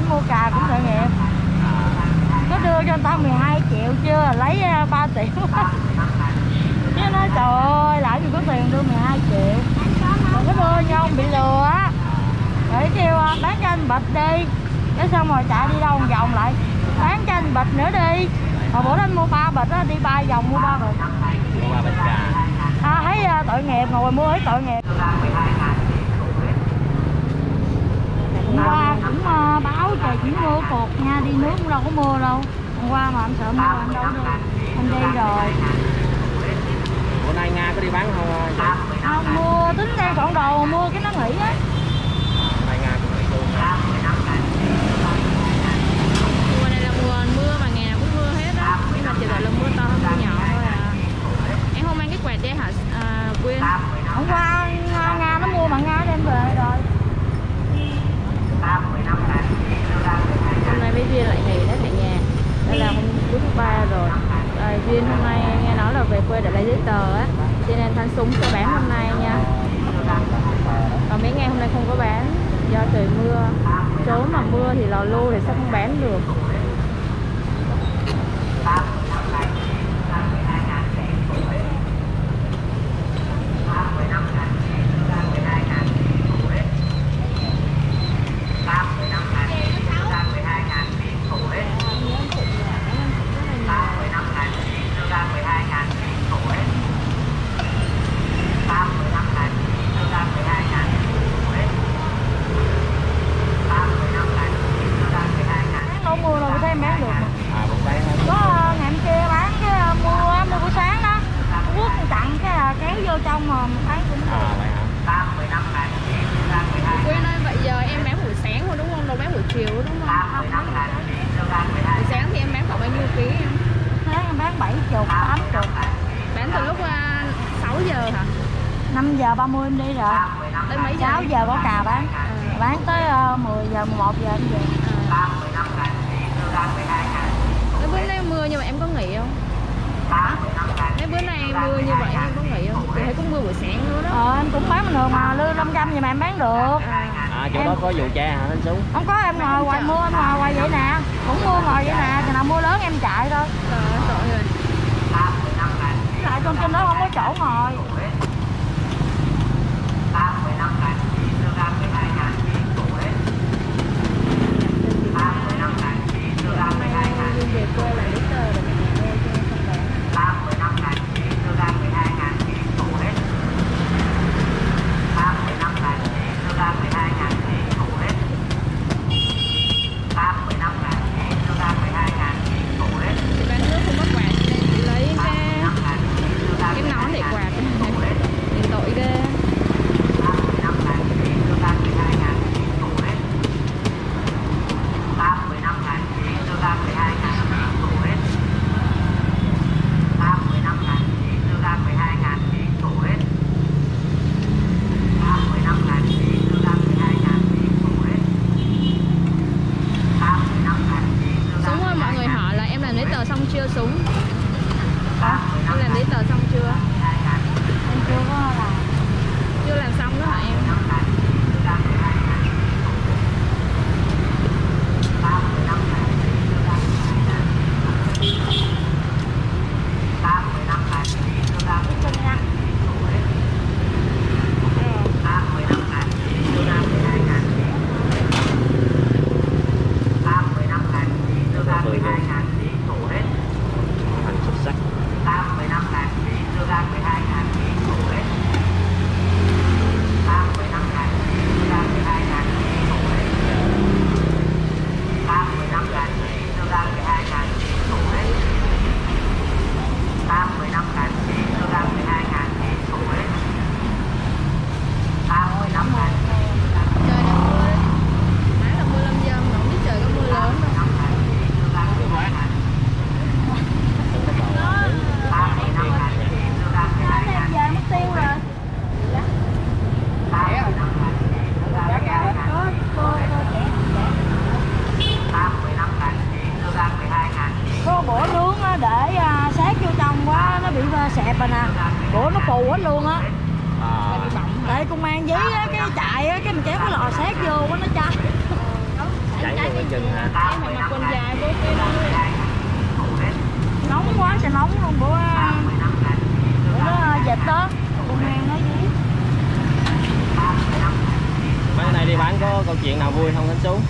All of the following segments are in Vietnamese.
mua cà cũng tội nghiệp. Có đưa cho người ta 12 triệu chưa, lấy 3 triệu. Chứ nói trời ơi, lại vì có tiền đưa 12 triệu. Còn cái đưa nhau bị lừa á. Để kêu bán cho anh bịch đi. Cái xong rồi chạy đi đâu một vòng lại bán cho anh bịch nữa đi. Hồi bữa đó anh mua 3 bịch á, đi 3 vòng mua 3 bịch. Mua 3 bịch trà. Thấy tội nghiệp, ngồi mua thấy tội nghiệp. Hôm qua cũng báo trời chỉ mưa cột nha, đi nước cũng đâu có mưa đâu. Hôm qua mà anh sợ mưa anh đâu đi. Anh đi rồi. Bữa nay Nga có đi bán không? Không, mưa tính đang dọn đồ mưa cái nó nghỉ á. Nay Nga cũng nghỉ luôn. Mùa này là mùa mưa mà ngày nào cũng mưa hết á. Nhưng mà chỉ là mưa to hơn mưa nhỏ thôi à. Em không mang cái quẹt đây hả Quyên? Hôm qua Nga nó mua mà Nga đem về rồi. Hôm nay với Duyên lại nghỉ hết tại nhà. Đây là hôm thứ 3 rồi. Duyên hôm nay nghe nói là về quê để lấy giấy tờ á, cho nên Thanh Súng sẽ bán hôm nay nha. Còn mấy ngày hôm nay không có bán do trời mưa. Chỗ mà mưa thì lò lô thì sẽ không bán được. Trong mà bán cũng được. Vậy hả? Quyên ơi, vậy giờ em bán buổi sáng thôi đúng không? Đâu bán buổi chiều đúng không? Buổi sáng thì em bán khoảng bao nhiêu ký em? Sáng em bán 70, 80. Bán từ lúc 6 giờ hả? 5 giờ 30 em đi rồi. Tới mấy giờ? 6 giờ có cà bán. Bán tới 10 giờ, 11 giờ em về. Mấy bữa nay mưa nhưng mà em có nghỉ không? Mấy bữa nay mưa như vậy em có nghỉ không? Chị thấy cũng mưa buổi sáng nữa đó. Em cũng bán bình thường mà, lương 500 vậy mà em bán được. Chỗ đó có vụ tre hả anh Súng? Không có, em ngồi ngoài mưa, em ngồi ngoài vậy nè. Cũng mưa ngồi vậy nè, chừng nào mưa lớn em chạy thôi. Trời ơi, tội rồi. Lại trên đó không có chỗ ngồi. Về quê là lý tờ rồi mình mua cho không bán. Chị bán nước không có quạt nên chị lấy cái nón để quạt. Nhìn tội ghê. Súng ơi, mọi người hỏi là em làm giấy tờ xong chưa Súng? Em làm giấy tờ xong chưa? Em chưa có làm. Chưa làm xong đó hả em? Thành xuất sắc. xẹp rồi nè, bữa nó phù hết luôn á. Tại công an giấy á, cái chạy á, cái mình kéo cái lò xét vô nó cháy. Cháy luôn. chừng hả? Em phải mặc quần dài vô kia thôi. Nóng quá trời nóng luôn bữa đó dịch đó công an nói gì Mấy cái này đi bán có câu chuyện nào vui không Thánh Xuống?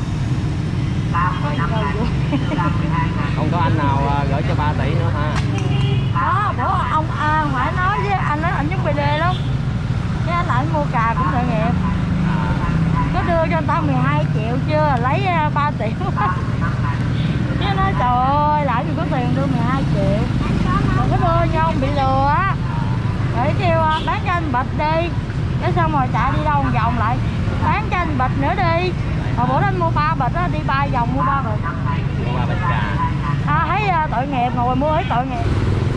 Không có anh nào gửi cho 3 tỷ nữa ha? đó bữa ông ngoại nói với anh nói anh giúp BD lắm cái anh lại mua cà cũng tội nghiệp có đưa cho người ta 12 triệu chưa lấy 3 tỷ cái nói trời ơi lại vì có tiền đưa 12 triệu rồi cái đưa nhau bị lừa á rồi kêu bán cho anh bịch đi cái xong rồi chạy đi đâu một vòng lại bán cho anh bịch nữa đi hồi bữa đó anh mua 3 bịch á đi 3 vòng mua 3 bịch Mua 3 bịch cà. thấy tội nghiệp ngồi mua thấy tội nghiệp.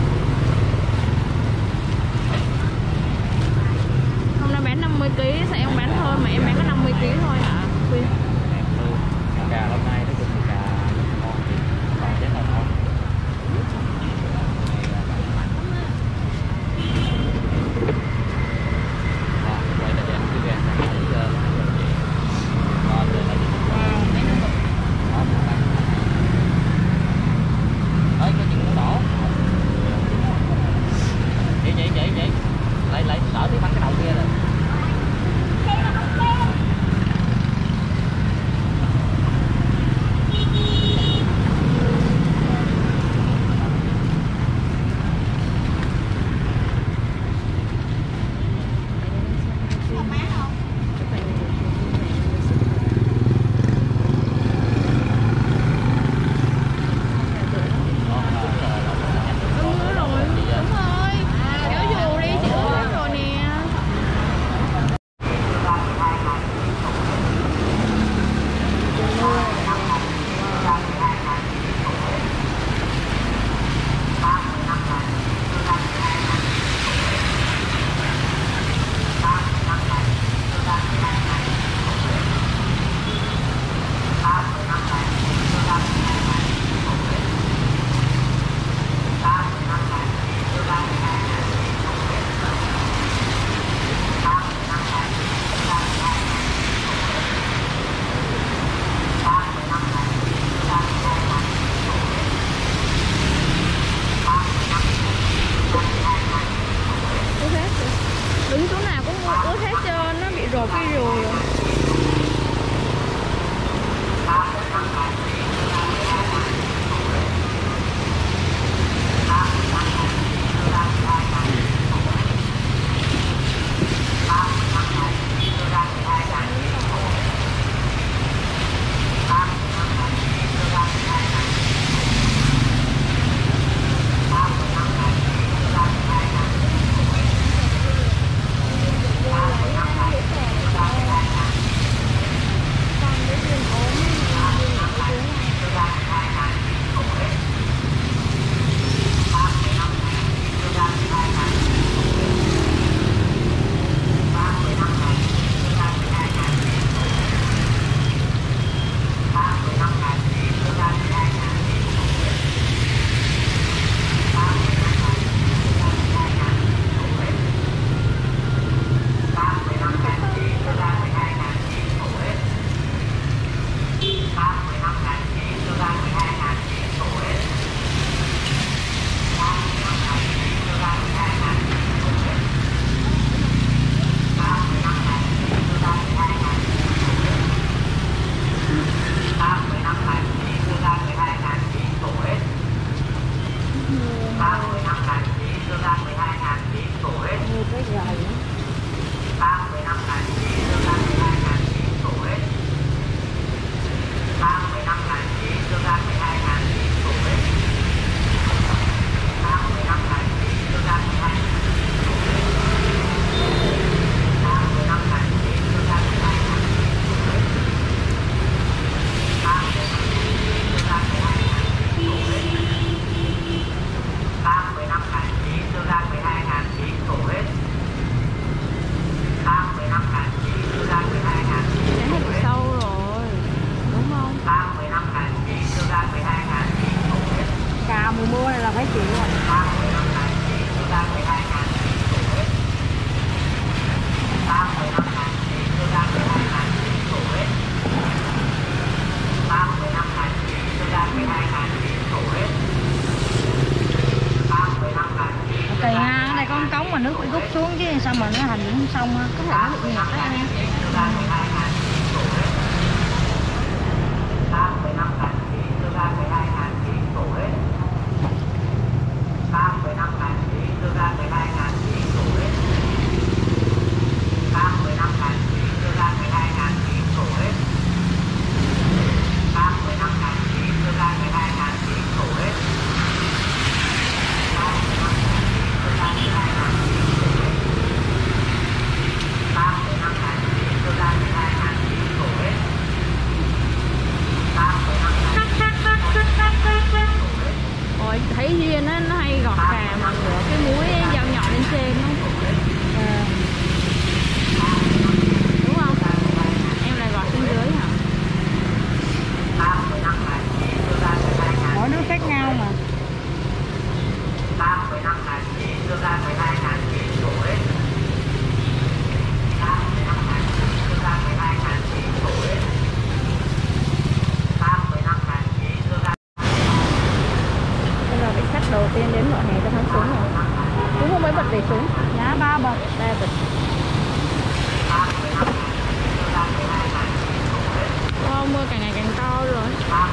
Hôm nay bán 50 kg, sao em bán hơn mà em bán có 50 kg thôi hả? Khuyên. Cà hôm nay nói chung là cà ngon thì còn rất là ngon. Quay lại đẹp cái gà ngon rồi là ơi có chừng nó đỏ vậy lại đỡ tí bắn cái đầu kia rồi. Đứng chỗ nào cũng ướt hết trơn, nó bị rột cái rồi. xuống chứ sao mà nó hành cũng xong á. Có thể nó bị ngạt đấy anh. Ôi, thấy Duyên á, nó hay gọt cà mà ngửa cái muối dao nhọn lên trên không? Đúng không? Em lại gọt trên dưới hả? Mỗi đứa khác nhau mà. Đây là cái khách đầu tiên đến mọi hè cho thắng súng rồi. Đúng không mấy bật về súng? Giá 3 bịch. 3 bịch. Mưa càng ngày càng to rồi.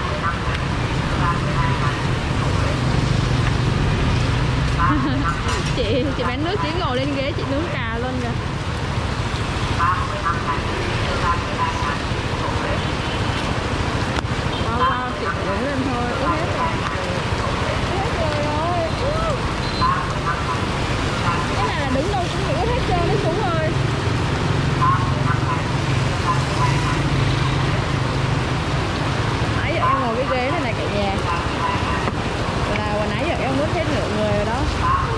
chị bán nước chỉ ngồi lên ghế chị nướng cà luôn kìa. Wow, chị uống lên thôi, ướt hết rồi. Ướt hết rồi. Cái này là đứng đâu cũng bị ướt hết trơn, nó xuống rồi. Nãy giờ em ngồi cái ghế này cả nhà là hồi nãy giờ em ướt hết nửa người rồi đó.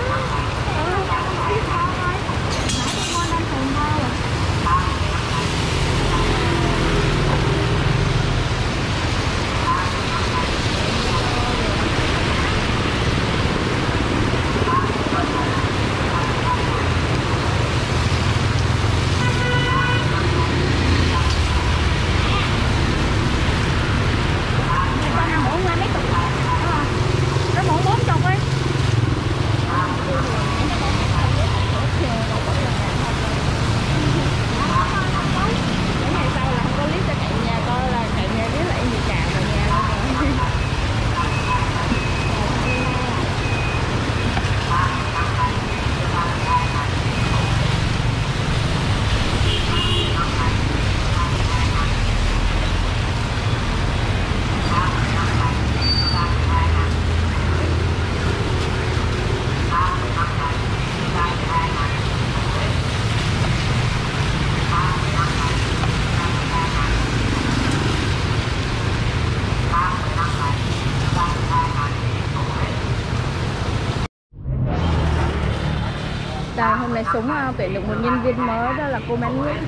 Đây, hôm nay Súng tuyển được một nhân viên mới, đó là cô bán nước.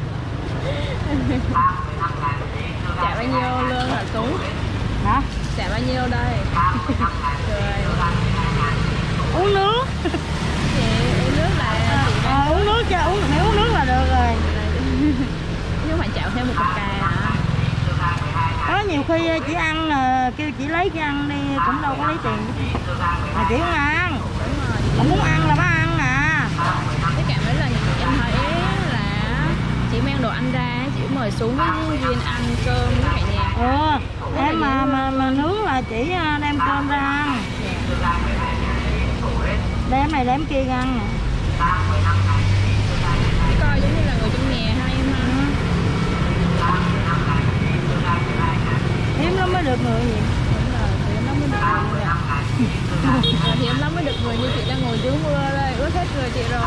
Trả bao nhiêu lương hả Súng? Hả? Trả bao nhiêu đây? Rồi. Uống nước. Chị uống nước là chị Uống nước cho nếu uống nước là được rồi. Nhưng phải chạo thêm một cặp cà hả? Có nhiều khi chỉ ăn kêu chị lấy cái ăn đi cũng đâu có lấy tiền. Mà chị không ăn. Đúng rồi. Không muốn ăn là bác ăn à. Cái cảm thấy là em thấy là chị mang đồ ăn ra, chị mời xuống với Duyên ăn cơm với cả nhà. Em mà nướng là chỉ đem cơm ra ăn. Đem này đem kia ăn nè. Chị coi giống như là người trong nhà hai em ha. Hiếm lắm mới được người gì. Đúng rồi, hiếm lắm mới được người nè. Hiếm lắm mới được người như chị đang ngồi dưới mưa đây, ướt hết người chị rồi.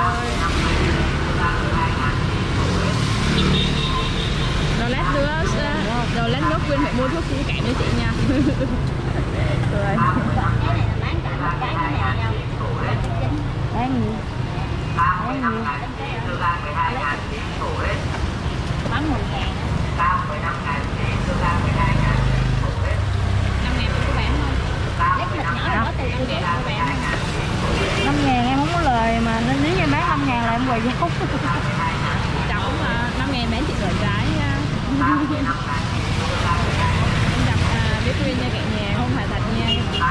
Rồi lát nữa Quyên phải mua thuốc xíu cảm cho chị nha. Rồi. Bán gì? Bán gì? Bán 10.000. 5.000 có bán không? Lát thịt nhỏ là có từ 5.000 có bán không? 5.000 em không có lời mà nên nếu như bán 5.000 là em quầy dốt. Chọc mà 5.000 bán chị gửi trái nha. Em chọc biết Quyên nha cả nhà, không phải thật nha.